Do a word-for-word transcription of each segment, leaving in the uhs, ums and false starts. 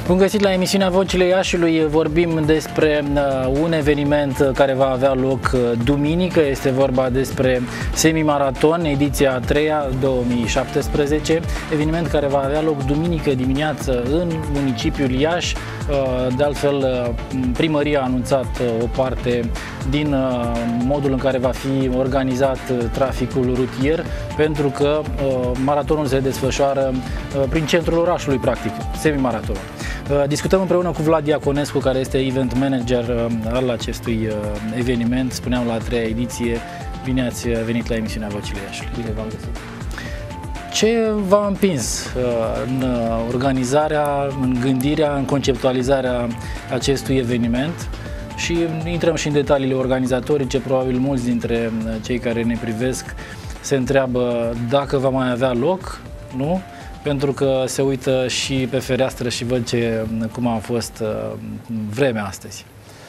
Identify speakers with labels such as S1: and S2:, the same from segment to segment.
S1: Bun găsit la emisiunea Vocile Iașiului. Vorbim despre uh, un eveniment care va avea loc uh, duminică. Este vorba despre semimaraton, ediția a treia, două mii șaptesprezece. Eveniment care va avea loc duminică dimineață în municipiul Iași. Uh, de altfel, uh, primăria a anunțat uh, o parte din uh, modul în care va fi organizat uh, traficul rutier, pentru că uh, maratonul se desfășoară uh, prin centrul orașului, practic, semimaratonul. Discutăm împreună cu Vlad Iaconescu, care este event manager al acestui eveniment, spuneam, la a treia ediție. Bine ați venit la emisiunea Vocile Iașiului.
S2: Bine v-am găsit.
S1: Ce v-a împins în organizarea, în gândirea, în conceptualizarea acestui eveniment? Și intrăm și în detaliile organizatorice. Probabil mulți dintre cei care ne privesc se întreabă dacă va mai avea loc, nu? Pentru că se uită și pe fereastră și văd ce, cum a fost vremea astăzi.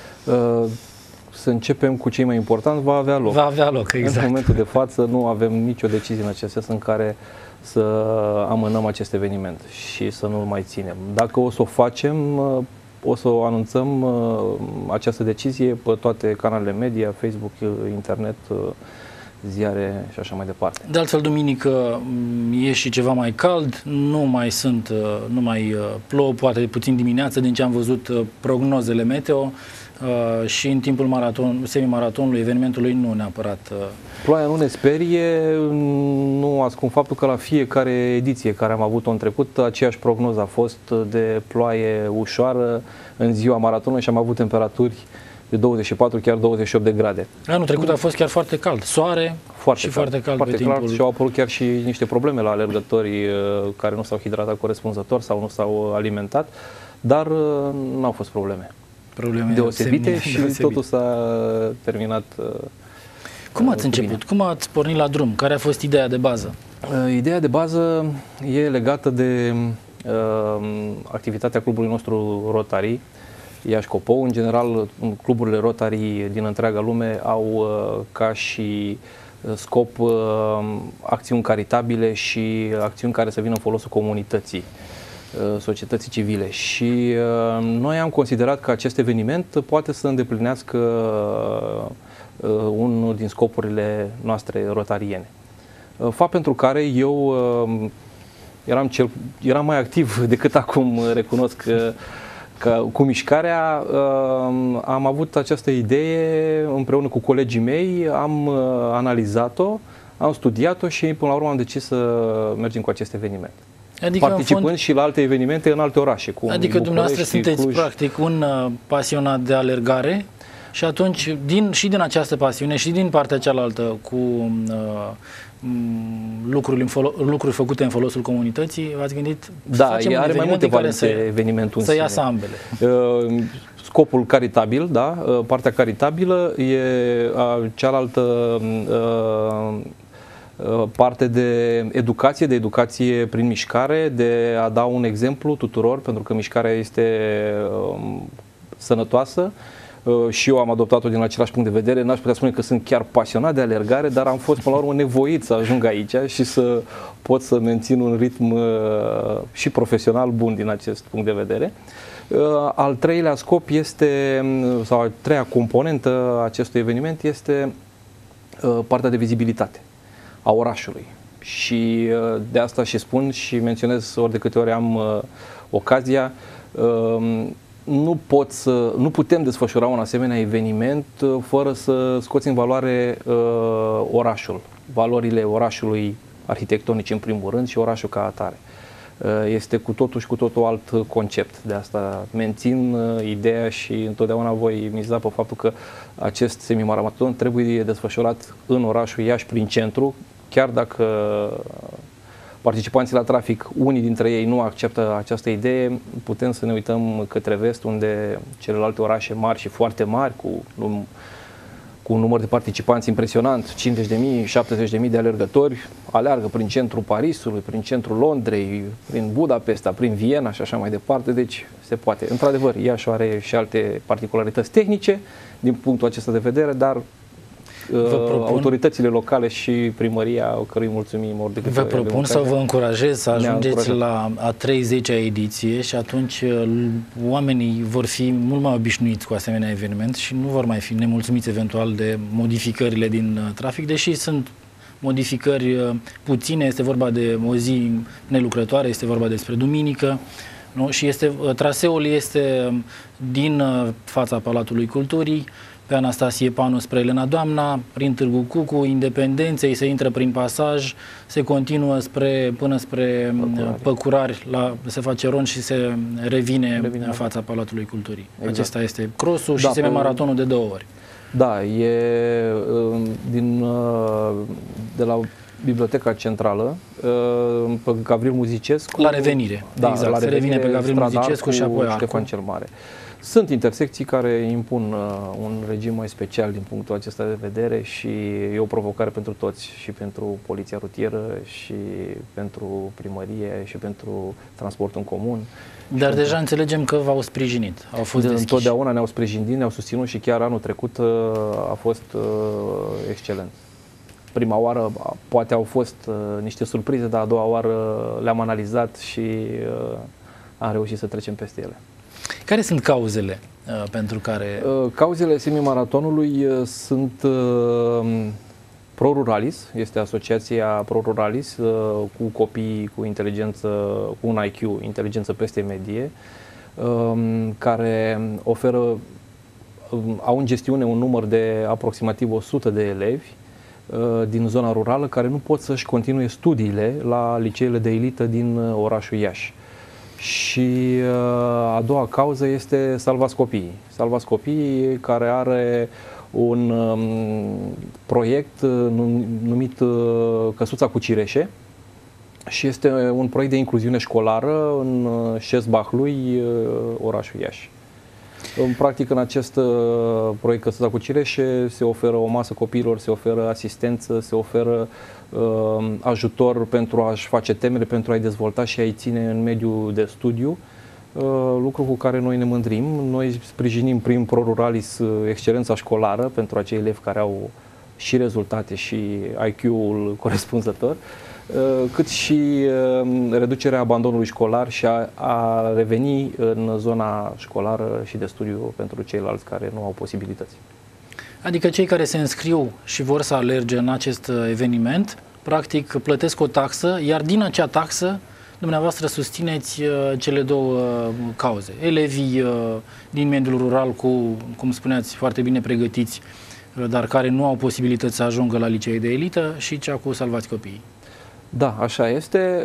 S2: Să începem cu cei mai important, va avea loc.
S1: Va avea loc, exact.
S2: În momentul de față nu avem nicio decizie în acest sens în care să amânăm acest eveniment și să nu-l mai ținem. Dacă o să o facem, o să o anunțăm această decizie pe toate canalele media, Facebook, internet, ziare și așa mai departe.
S1: De altfel, duminică e și ceva mai cald, nu mai sunt, nu mai plouă, poate puțin dimineață, din ce am văzut prognozele meteo, și în timpul maraton, semimaratonului, evenimentului, nu neapărat.
S2: Ploaia nu ne sperie, nu ascund faptul că la fiecare ediție care am avut-o în trecut, aceeași prognoză a fost de ploaie ușoară în ziua maratonului și am avut temperaturi de douăzeci și patru, chiar douăzeci și opt de grade.
S1: Anul trecut a fost chiar foarte cald, soare
S2: foarte
S1: și
S2: cald,
S1: foarte cald
S2: foarte
S1: pe
S2: cald
S1: timpul.
S2: Și au apărut chiar și niște probleme la alergătorii care nu s-au hidratat corespunzător sau nu s-au alimentat, dar nu au fost probleme,
S1: probleme
S2: deosebite și
S1: deosebite.
S2: totul s-a terminat.
S1: Cum ați început? Bine. Cum ați pornit la drum? Care a fost ideea de bază?
S2: Ideea de bază e legată de uh, activitatea clubului nostru Rotary Iași Copou. În general, cluburile Rotary din întreaga lume au uh, ca și scop uh, acțiuni caritabile și acțiuni care să vină în folosul comunității, uh, societății civile. Și uh, noi am considerat că acest eveniment poate să îndeplinească uh, unul din scopurile noastre rotariene. Uh, fapt pentru care eu uh, eram, cel, eram mai activ decât acum, recunosc că Că cu mișcarea uh, am avut această idee împreună cu colegii mei, am uh, analizat-o, am studiat-o și până la urmă am decis să mergem cu acest eveniment. Adică, participând fond, și la alte evenimente în alte orașe. Cum
S1: adică dumneavoastră sunteți Cluj. Practic un uh, pasionat de alergare și atunci din, și din această pasiune și din partea cealaltă cu uh, lucruri, în folo lucruri făcute în folosul comunității, v-ați gândit?
S2: Da, are mai multe valențe evenimentul
S1: să iasă ambele.
S2: Uh, scopul caritabil, da, uh, partea caritabilă e uh, cealaltă uh, uh, parte de educație, de educație prin mișcare, de a da un exemplu tuturor, pentru că mișcarea este uh, sănătoasă. Și eu am adoptat-o din același punct de vedere. N-aș putea spune că sunt chiar pasionat de alergare, dar am fost până la urmă nevoit să ajung aici și să pot să mențin un ritm și profesional bun din acest punct de vedere. Al treilea scop este, sau a treia componentă a acestui eveniment este partea de vizibilitate a orașului. Și de asta și spun și menționez ori de câte ori am ocazia, Nu, pot să, nu putem desfășura un asemenea eveniment fără să scoți în valoare uh, orașul, valorile orașului arhitectonice în primul rând și orașul ca atare. Uh, este cu totul și cu totul alt concept. De asta mențin uh, ideea și întotdeauna voi miza pe faptul că acest semimaraton trebuie desfășurat în orașul Iași, prin centru, chiar dacă participanții la trafic, unii dintre ei nu acceptă această idee, putem să ne uităm către vest, unde celelalte orașe mari și foarte mari, cu, cu un număr de participanți impresionant, cincizeci de mii, șaptezeci de mii de alergători, aleargă prin centrul Parisului, prin centrul Londrei, prin Budapesta, prin Viena și așa mai departe, deci se poate. Într-adevăr, Iași are și alte particularități tehnice din punctul acesta de vedere, dar propun, autoritățile locale și primăria, cărui mulțumim ori de câte
S1: vă propun sau vă încurajez să ajungeți la a treizecea ediție și atunci oamenii vor fi mult mai obișnuiți cu asemenea eveniment și nu vor mai fi nemulțumiți eventual de modificările din trafic, deși sunt modificări puține, este vorba de o zi nelucrătoare, este vorba despre duminică, nu? Și este, traseul este din fața Palatului Culturii, pe Anastasie Panu spre Elena Doamna, prin Târgu Cucu, Independenței, se intră prin pasaj, se continuă spre, până spre Păcurari, Păcurari la, se face rond și se revine, revine în fața Palatului Culturii. Exact. Acesta este crossul și da, semi-maratonul de două ori.
S2: Da, e din, de la Biblioteca Centrală, pe Gavril Muzicescu.
S1: La revenire,
S2: da,
S1: exact,
S2: la
S1: se
S2: revenire,
S1: revine pe Gavril Muzicescu și apoi
S2: Ștefan cel Mare. Sunt intersecții care impun uh, un regim mai special din punctul acesta de vedere și e o provocare pentru toți, și pentru poliția rutieră, și pentru primărie, și pentru transportul în comun.
S1: Dar deja pentru... înțelegem că v-au sprijinit, au fost
S2: de,
S1: deschiși.
S2: Întotdeauna ne-au sprijinit, ne-au susținut și chiar anul trecut uh, a fost uh, excelent. Prima oară poate au fost uh, niște surprize, dar a doua oară le-am analizat și uh, am reușit să trecem peste ele.
S1: Care sunt cauzele uh, pentru care...
S2: Uh, cauzele semimaratonului uh, sunt uh, ProRuralis, este asociația ProRuralis uh, cu copii cu inteligență, cu un I Q, inteligență peste medie, uh, care oferă, uh, au în gestiune un număr de aproximativ o sută de elevi uh, din zona rurală care nu pot să-și continue studiile la liceele de elită din uh, orașul Iași. Și uh, a doua cauză este Salvați Copiii. Salvați Copiii, care are un um, proiect uh, numit uh, Căsuța cu Cireșe și este un proiect de incluziune școlară în uh, Șesbahlui, uh, orașul Iași. În practic, în acest uh, proiect Căsuța cu Cireșe se oferă o masă copiilor, se oferă asistență, se oferă uh, ajutor pentru a-și face temele, pentru a-i dezvolta și a-i ține în mediul de studiu, uh, lucru cu care noi ne mândrim. Noi sprijinim prin ProRuralis uh, excelența școlară pentru acei elevi care au și rezultate și I Q-ul corespunzător, cât și reducerea abandonului școlar și a, a reveni în zona școlară și de studiu pentru ceilalți care nu au posibilități.
S1: Adică cei care se înscriu și vor să alerge în acest eveniment, practic plătesc o taxă, iar din acea taxă dumneavoastră susțineți cele două cauze. Elevii din mediul rural cu, cum spuneați, foarte bine pregătiți, dar care nu au posibilități să ajungă la licee de elită, și cea cu Salvați Copiii.
S2: Da, așa este.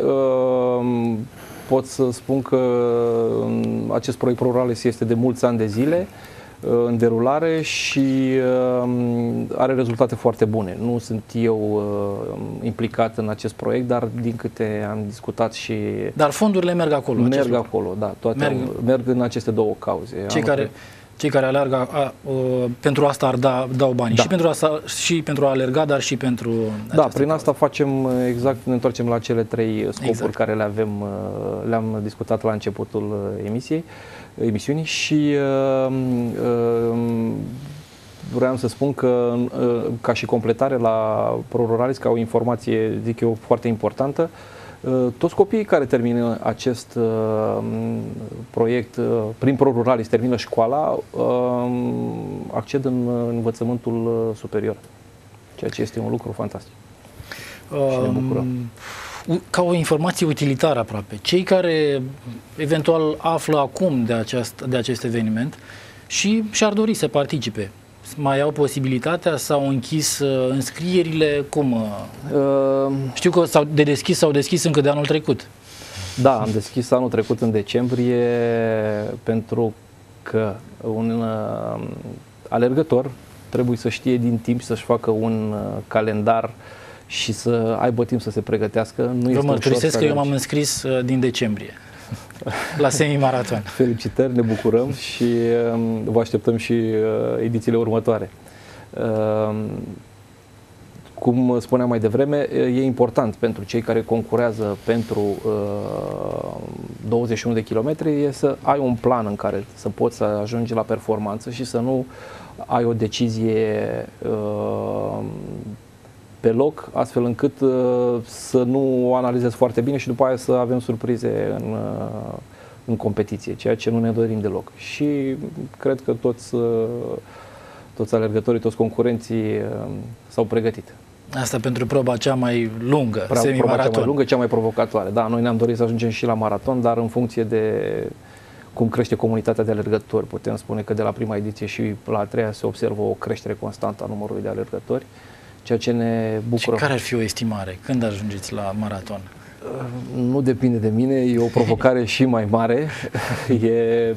S2: Pot să spun că acest proiect ProRuralis este de mulți ani de zile în derulare și are rezultate foarte bune. Nu sunt eu implicat în acest proiect, dar din câte am discutat și...
S1: Dar fondurile merg acolo.
S2: Merg acolo, da. Toate merg. merg în aceste două cauze.
S1: Cei care... Cei care alergă a, a, pentru asta ar da, dau bani, da. și, pentru asta, și pentru a alerga, dar și pentru...
S2: Da, prin cauză. Asta facem exact, ne întoarcem la cele trei scopuri exact. care le avem, le-am discutat la începutul emisiei, emisiunii și uh, uh, vreau să spun că uh, ca și completare la ProRuralis, ca o informație, zic eu, foarte importantă, toți copiii care termină acest uh, proiect uh, prin ProRuralis, termină școala, uh, acced în uh, învățământul uh, superior, ceea ce este un lucru fantastic. Um, și ne bucurăm.
S1: Ca o informație utilitară aproape, cei care eventual află acum de, aceast, de acest eveniment și și-ar dori să participe, mai au posibilitatea, s-au închis uh, înscrierile, cum? Uh, Știu că s-au de deschis, s-au deschis încă de anul trecut.
S2: Da, am deschis anul trecut în decembrie pentru că un uh, alergător trebuie să știe din timp și să-și facă un uh, calendar și să aibă timp să se pregătească. Nu
S1: Vă mărturisesc că eu m-am înscris uh, din decembrie la semi-maraton.
S2: Felicitări, ne bucurăm și uh, vă așteptăm și uh, edițiile următoare. Uh, cum spuneam mai devreme, e important pentru cei care concurează pentru uh, douăzeci și unu de kilometri e să ai un plan în care să poți să ajungi la performanță și să nu ai o decizie uh, pe loc, astfel încât uh, să nu o analizezi foarte bine și după aia să avem surprize în, uh, în competiție, ceea ce nu ne dorim deloc. Și cred că toți, uh, toți alergătorii, toți concurenții uh, s-au pregătit.
S1: Asta pentru proba cea mai lungă, semi-maraton.
S2: Proba cea mai lungă, cea mai provocatoare. Da, noi ne-am dorit să ajungem și la maraton, dar în funcție de cum crește comunitatea de alergători, putem spune că de la prima ediție și la a treia se observă o creștere constantă a numărului de alergători, ceea ce ne bucură.
S1: Și care ar fi o estimare? Când ajungeți la maraton?
S2: Nu depinde de mine, e o provocare și mai mare. E,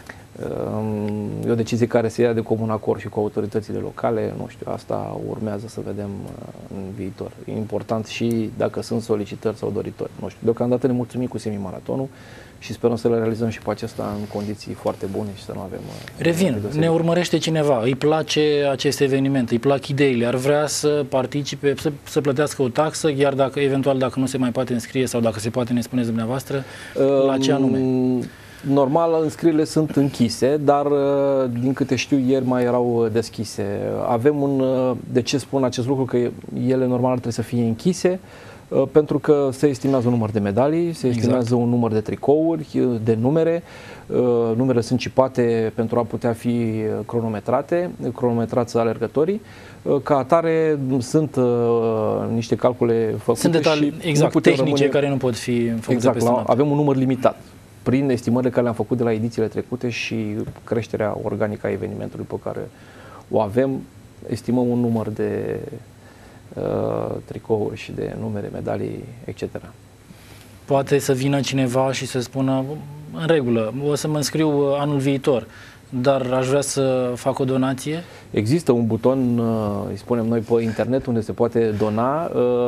S2: e o decizie care se ia de comun acord și cu autoritățile locale. Nu știu, asta urmează să vedem în viitor. E important și dacă sunt solicitări sau doritori. Nu știu, deocamdată ne mulțumim cu semimaratonul și sperăm să le realizăm și pe acesta în condiții foarte bune și să nu avem...
S1: Revin, ne urmărește cineva, îi place acest eveniment, îi plac ideile, ar vrea să participe, să, să plătească o taxă, iar dacă, eventual, dacă nu se mai poate înscrie sau dacă se poate, ne spuneți dumneavoastră, um, la ce anume?
S2: Normal, înscrierile sunt închise, dar din câte știu, ieri mai erau deschise. Avem un... De ce spun acest lucru? Că ele normal ar trebui să fie închise, pentru că se estimează un număr de medalii, se estimează exact. un număr de tricouri, de numere. Numerele sunt cipate pentru a putea fi cronometrate, cronometrați alergătorii. Ca atare sunt niște calcule făcute.
S1: Sunt detalii
S2: și
S1: exact, tehnice
S2: rămâne...
S1: care nu pot fi făcute
S2: exact,
S1: peste noapte.
S2: Avem un număr limitat prin estimările care le-am făcut de la edițiile trecute și creșterea organică a evenimentului pe care o avem, estimăm un număr de uh, tricouri și de numere, medalii, et cetera.
S1: Poate să vină cineva și să spună, în regulă, o să mă înscriu anul viitor, dar aș vrea să fac o donație?
S2: Există un buton, îi spunem noi, pe internet unde se poate dona.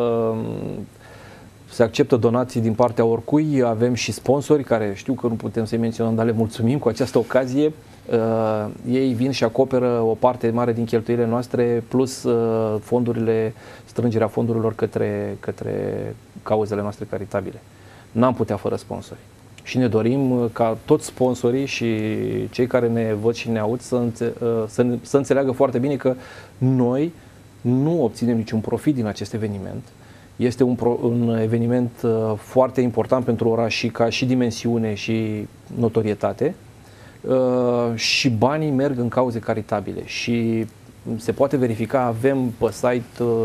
S2: Se acceptă donații din partea oricui, avem și sponsori care știu că nu putem să-i menționăm, dar le mulțumim cu această ocazie. Uh, ei vin și acoperă o parte mare din cheltuielile noastre, plus uh, fondurile, strângerea fondurilor către, către cauzele noastre caritabile. N-am putea fără sponsori. Și ne dorim ca toți sponsorii și cei care ne văd și ne aud să, înțe uh, să, să înțeleagă foarte bine că noi nu obținem niciun profit din acest eveniment. Este un, pro, un eveniment uh, foarte important pentru oraș și ca și dimensiune și notorietate uh, și banii merg în cauze caritabile și se poate verifica, avem pe site uh,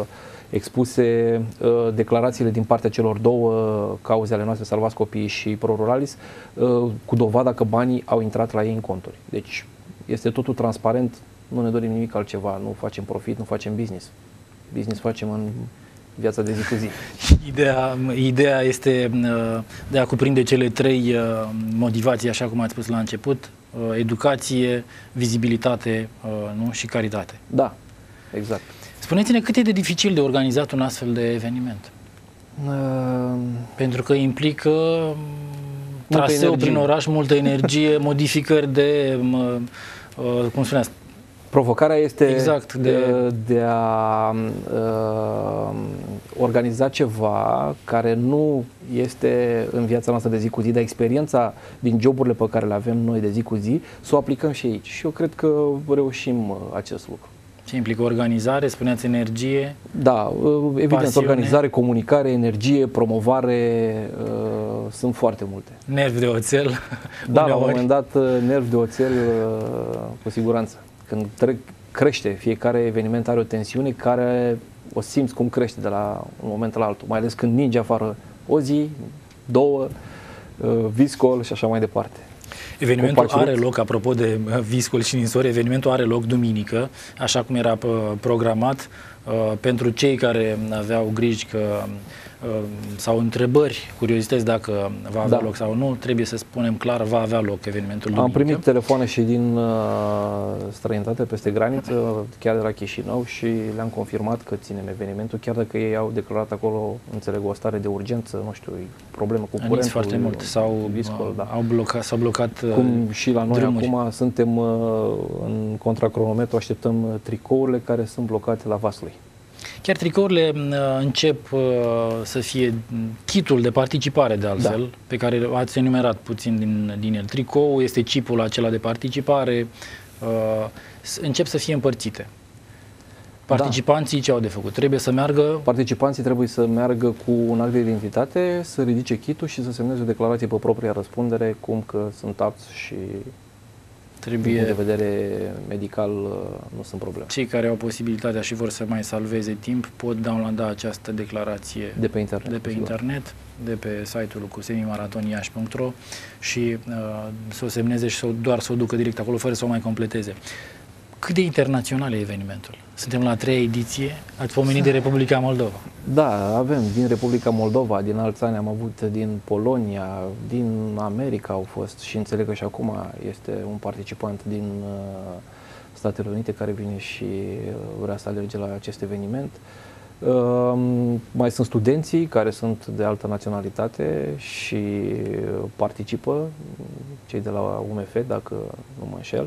S2: expuse uh, declarațiile din partea celor două cauze ale noastre, Salvați Copiii și Pro Ruralis, uh, cu dovada că banii au intrat la ei în conturi. Deci este totul transparent, nu ne dorim nimic altceva, nu facem profit, nu facem business. Business facem în viața de zi cu zi.
S1: Ideea, ideea este de a cuprinde cele trei motivații, așa cum ați spus la început, educație, vizibilitate, nu? Și caritate.
S2: Da, exact.
S1: Spuneți-ne cât e de dificil de organizat un astfel de eveniment? Uh, Pentru că implică traseu prin oraș, multă energie, modificări de, uh, cum spuneați,
S2: provocarea este
S1: exact, de...
S2: de a uh, organiza ceva care nu este în viața noastră de zi cu zi, dar experiența din joburile pe care le avem noi de zi cu zi, să o aplicăm și aici. Și eu cred că reușim acest lucru.
S1: Ce implică organizare, spuneați energie?
S2: Da, evident, pasiune. Organizare, comunicare, energie, promovare, uh, sunt foarte multe.
S1: Nervi de oțel?
S2: Da, la un moment dat, nervi de oțel, uh, cu siguranță. Când trec, crește, fiecare eveniment are o tensiune care o simți cum crește de la un moment la altul, mai ales când ninge afară o zi, două, uh, viscol și așa mai departe.
S1: Evenimentul are loc, apropo de viscol și ninsori, evenimentul are loc duminică, așa cum era programat. Pentru cei care aveau griji că, sau întrebări, curiozități dacă va avea da. loc sau nu, trebuie să spunem clar, va avea loc evenimentul duminică.
S2: Am primit telefoane și din uh, străinătate, peste graniță, chiar de la Chișinău, și le-am confirmat că ținem evenimentul, chiar dacă ei au declarat acolo, înțeleg, o stare de urgență, nu știu, problemă cu curentul.
S1: Foarte mult, sau
S2: viscol, da.
S1: au blocat, s-au blocat
S2: Cum și la noi
S1: drumuri.
S2: Acum suntem uh, în contracronometru, așteptăm tricourile care sunt blocate la Vaslui.
S1: Chiar tricourile uh, încep uh, să fie kitul de participare, de altfel, da. pe care ați enumerat puțin din, din el. Tricou este chipul acela de participare, încep să fie împărțite. Participanții da. ce au de făcut? Trebuie să meargă...
S2: Participanții trebuie să meargă cu un act de identitate, să ridice chitul și să semneze o declarație pe propria răspundere, cum că sunt apți și trebuie... din punct de vedere medical nu sunt probleme.
S1: Cei care au posibilitatea și vor să mai salveze timp pot downloada această declarație
S2: de pe internet,
S1: de pe, internet, de pe site-ul cu semimaraton-iași punct ro și uh, să o semneze și să o, doar să o ducă direct acolo fără să o mai completeze. Cât de internațional e evenimentul? Suntem la a treia ediție, ați pomenit de Republica Moldova.
S2: Da, avem din Republica Moldova, din alți ani am avut din Polonia, din America au fost și înțeleg că și acum este un participant din uh, Statele Unite care vine și uh, vrea să alerge la acest eveniment. Uh, mai sunt studenții care sunt de altă naționalitate și participă, cei de la U M F, dacă nu mă înșel.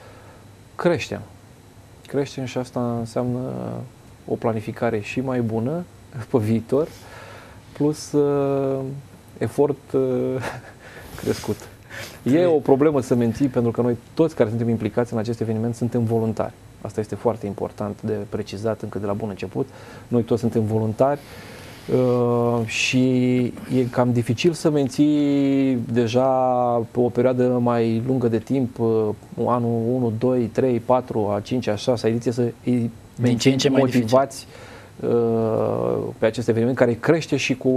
S2: Creștem. Creștem și asta înseamnă o planificare și mai bună pe viitor, plus uh, efort uh, crescut. E o problemă să menții, pentru că noi toți care suntem implicați în acest eveniment suntem voluntari. Asta este foarte important de precizat încă de la bun început. Noi toți suntem voluntari uh, și e cam dificil să menții deja pe o perioadă mai lungă de timp, uh, anul unu, doi, trei, patru, a cincea, a șasea ediție, să îi menții motivați uh, pe acest eveniment care crește și cu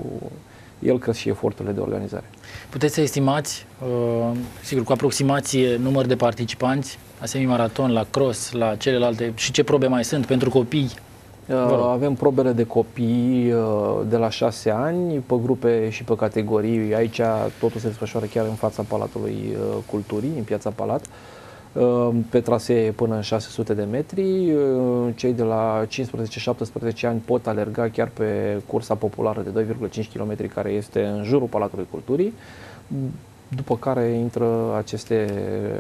S2: el cresc și eforturile de organizare.
S1: Puteți să estimați, uh, sigur, cu aproximație număr de participanți la semimaraton, la cross, la celelalte și ce probe mai sunt pentru copii?
S2: Uh, avem probele de copii uh, de la șase ani, pe grupe și pe categorii. Aici totul se desfășoară chiar în fața Palatului uh, Culturii, în Piața Palat, uh, pe trasee până în șase sute de metri. Uh, cei de la cincisprezece șaptesprezece ani pot alerga chiar pe cursa populară de doi virgulă cinci kilometri care este în jurul Palatului Culturii. După care intră aceste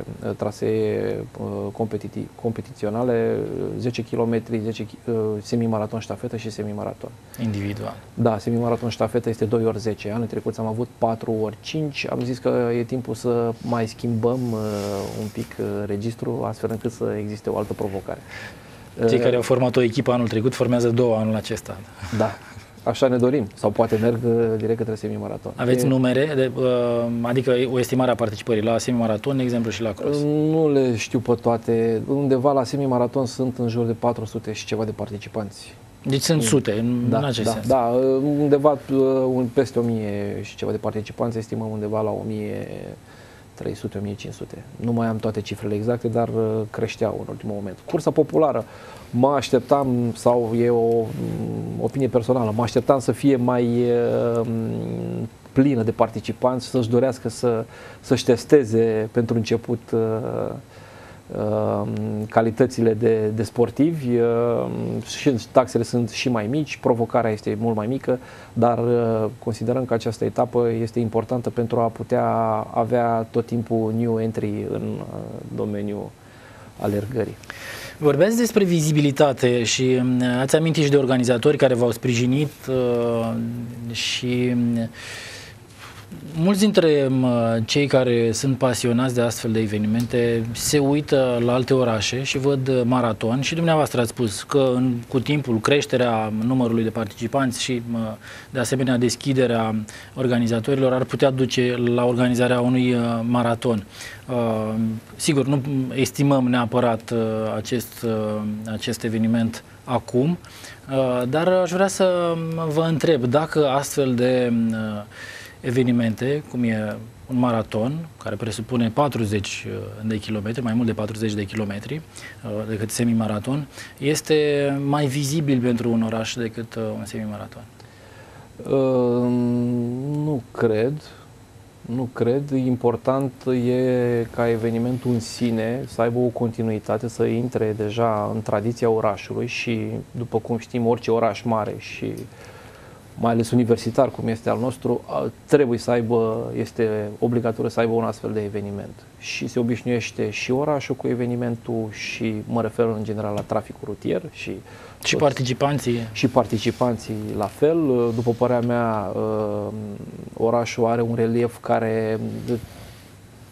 S2: trasee competitiv, competiționale, zece kilometri, zece, semimaraton ștafetă și semimaraton.
S1: Individual.
S2: Da, semimaraton ștafetă este doi ori zece. Anul trecut am avut patru ori cinci. Am zis că e timpul să mai schimbăm un pic registrul, astfel încât să existe o altă provocare.
S1: Cei care au format o echipă anul trecut formează două anul acesta.
S2: Da. Așa ne dorim, sau poate merg direct către semimaraton.
S1: Aveți e... numere, de, adică o estimare a participării la semimaraton, de exemplu, și la cross?
S2: Nu le știu pe toate. Undeva la semimaraton sunt în jur de patru sute și ceva de participanți.
S1: Deci sunt sute, în,
S2: da,
S1: în acest
S2: da,
S1: sens.
S2: Da, undeva peste o mie și ceva de participanți, estimăm undeva la o mie trei sute, o mie cinci sute. Nu mai am toate cifrele exacte, dar creșteau în ultimul moment. Cursa populară, mă așteptam, sau e o opinie personală, mă așteptam să fie mai uh, plină de participanți, să-și dorească să, să-și testeze pentru început uh, uh, calitățile de, de sportivi uh, și taxele sunt și mai mici, provocarea este mult mai mică, dar uh, considerăm că această etapă este importantă pentru a putea avea tot timpul new entry în uh, domeniul alergării.
S1: Vorbeați despre vizibilitate și ați amintit și de organizatori care v-au sprijinit uh, și mulți dintre cei care sunt pasionați de astfel de evenimente se uită la alte orașe și văd maraton și dumneavoastră ați spus că în, cu timpul creșterea numărului de participanți și de asemenea deschiderea organizatorilor ar putea duce la organizarea unui maraton. Uh, sigur, nu estimăm neapărat uh, acest, uh, acest eveniment acum, uh, dar aș vrea să vă întreb dacă astfel de uh, evenimente, cum e un maraton, care presupune patruzeci de kilometri, mai mult de patruzeci de kilometri decât semimaraton, este mai vizibil pentru un oraș decât un semimaraton?
S2: Uh, nu cred. Nu cred. Important e ca evenimentul în sine să aibă o continuitate, să intre deja în tradiția orașului și, după cum știm, orice oraș mare și mai ales universitar, cum este al nostru, trebuie să aibă, este obligatoriu să aibă un astfel de eveniment. Și se obișnuiește și orașul cu evenimentul și mă refer în general la traficul rutier și
S1: și participanții.
S2: Și participanții la fel. După părerea mea, orașul are un relief care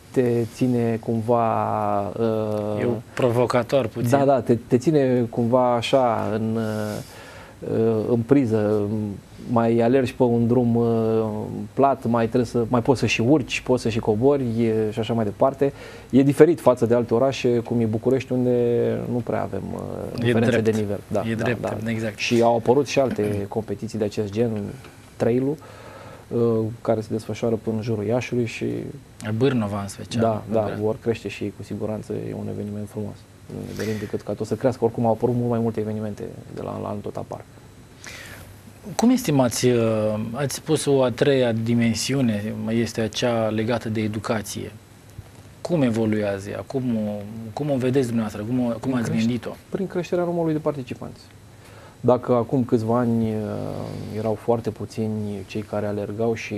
S2: te ține cumva... Uh,
S1: e un provocator puțin.
S2: Da, da, te, te ține cumva așa în, uh, în priză, mai alergi pe un drum uh, plat, mai, trebuie să, mai poți să și urci, poți să și cobori e, și așa mai departe. E diferit față de alte orașe, cum e București, unde nu prea avem uh, diferențe de nivel. Da,
S1: e
S2: da,
S1: drept,
S2: da.
S1: exact.
S2: Și au apărut și alte competiții de acest gen, trail-ul, uh, care se desfășoară până în jurul Iașului și...
S1: Bârnova în special.
S2: Da, da, vor crește și cu siguranță e un eveniment frumos. Nu ne dorim decât ca tot să crească. Oricum au apărut mult mai multe evenimente de la an la an, tot apar.
S1: Cum estimați, ați spus o a treia dimensiune, este acea legată de educație. Cum evoluează ea? Cum, cum o vedeți dumneavoastră? Cum, o, cum ați gândit-o?
S2: Prin creșterea numărului de participanți. Dacă acum câțiva ani erau foarte puțini cei care alergau și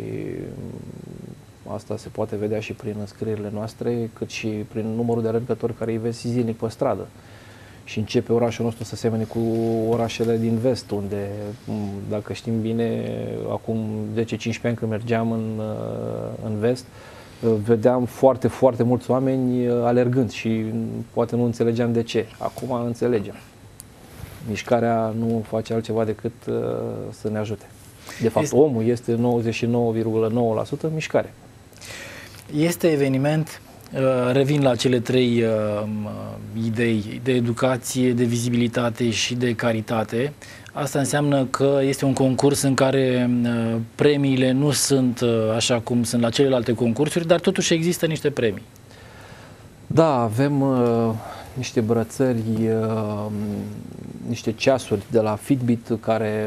S2: asta se poate vedea și prin înscrierile noastre, cât și prin numărul de alergători care îi vezi zilnic pe stradă. Și începe orașul nostru să semene cu orașele din vest, unde, dacă știm bine, acum zece cincisprezece ani când mergeam în, în vest, vedeam foarte, foarte mulți oameni alergând și poate nu înțelegeam de ce. Acum înțelegem. Mișcarea nu face altceva decât să ne ajute. De fapt, este... omul este nouăzeci și nouă virgulă nouă la sută mișcare.
S1: Este eveniment, revin la cele trei idei, de educație, de vizibilitate și de caritate. Asta înseamnă că este un concurs în care premiile nu sunt așa cum sunt la celelalte concursuri, dar totuși există niște premii.
S2: Da, avem uh, niște brățări, uh, niște ceasuri de la Fitbit care...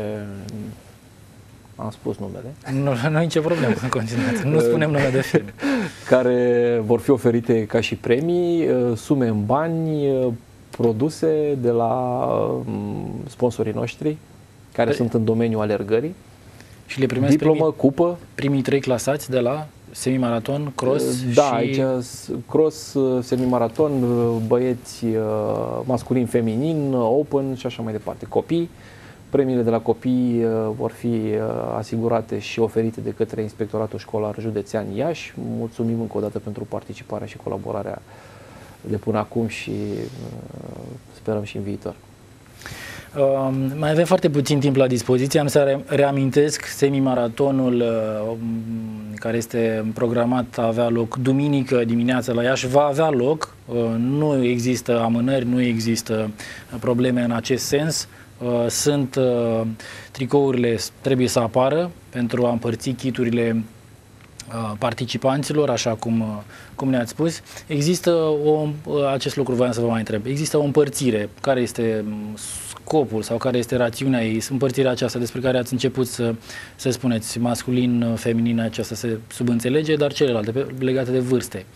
S2: Am spus numele.
S1: Nu, nu e nicio problemă, continuați. Nu spunem numele de firme.
S2: Care vor fi oferite ca și premii, sume în bani, produse de la sponsorii noștri, care Pre... sunt în domeniul alergării. Și le primesc diplomă, primii, cupă.
S1: Primii trei clasați de la semimaraton, cross
S2: da,
S1: și...
S2: aici cross, semimaraton, băieți masculin, feminin, open și așa mai departe. Copii. Premiile de la copii vor fi asigurate și oferite de către Inspectoratul Școlar Județean Iași. Mulțumim încă o dată pentru participarea și colaborarea de până acum și sperăm și în viitor.
S1: Uh, mai avem foarte puțin timp la dispoziție. Am să re reamintesc semimaratonul uh, care este programat a avea loc duminică dimineața la Iași. Va avea loc, uh, nu există amânări, nu există probleme în acest sens. Uh, sunt uh, tricourile, trebuie să apară pentru a împărți kiturile uh, participanților, așa cum, uh, cum ne-ați spus. Există o, uh, acest lucru voiam să vă mai întreb, există o împărțire, care este scopul sau care este rațiunea ei, împărțirea aceasta despre care ați început să, să spuneți, masculin, feminin, aceasta se subînțelege, dar celelalte legate de vârste.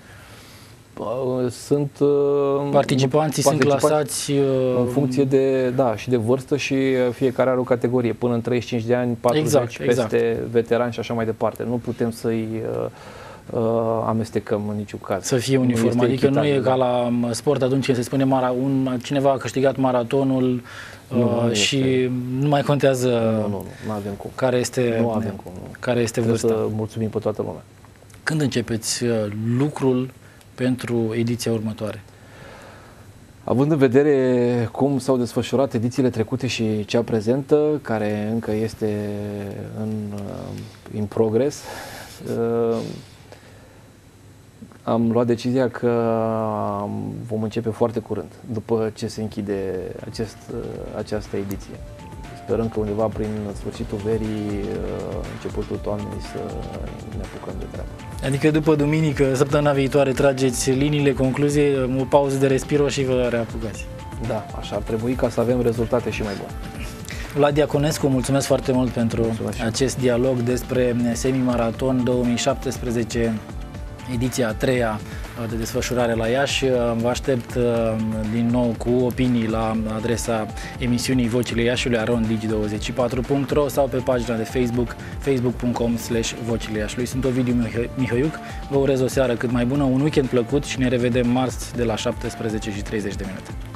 S2: Sunt
S1: participanții sunt clasați
S2: în funcție de, da, și de vârstă și fiecare are o categorie, până în treizeci și cinci de ani, patruzeci, exact, exact. Peste veterani și așa mai departe. Nu putem să-i uh, amestecăm în niciun caz.
S1: Să fie uniform, adică echitat, nu e ca la sport atunci când se spune mara, un, cineva a câștigat maratonul uh, nu, nu și este. Nu mai contează
S2: nu, nu, nu, nu avem cum.
S1: care este,
S2: nu avem cum, nu.
S1: Care este vârsta.
S2: Să mulțumim pe toată lumea.
S1: Când începeți lucrul pentru ediția următoare?
S2: Având în vedere cum s-au desfășurat edițiile trecute și cea prezentă, care încă este în in progress, am luat decizia că vom începe foarte curând, după ce se închide acest, această ediție. Sperăm că undeva prin sfârșitul verii, începutul toamnei, să ne apucăm de treabă.
S1: Adică după duminică, săptămâna viitoare, trageți liniile, concluzie, o pauză de respiro și vă reapucați.
S2: Da, așa ar trebui, ca să avem rezultate și mai bune.
S1: Vlad Diaconescu, mulțumesc foarte mult pentru mulțumesc. Acest dialog despre Semimaraton două mii șaptesprezece, ediția a treia de desfășurare la Iași. Vă aștept din nou cu opinii la adresa emisiunii Vocile Iașiului, arond digi douăzeci și patru punct ro sau pe pagina de Facebook, facebook punct com slash vocile Iașiului. Sunt Ovidiu Mihăiuc, vă urez o seară cât mai bună, un weekend plăcut și ne revedem marți de la șaptesprezece și treizeci de minute.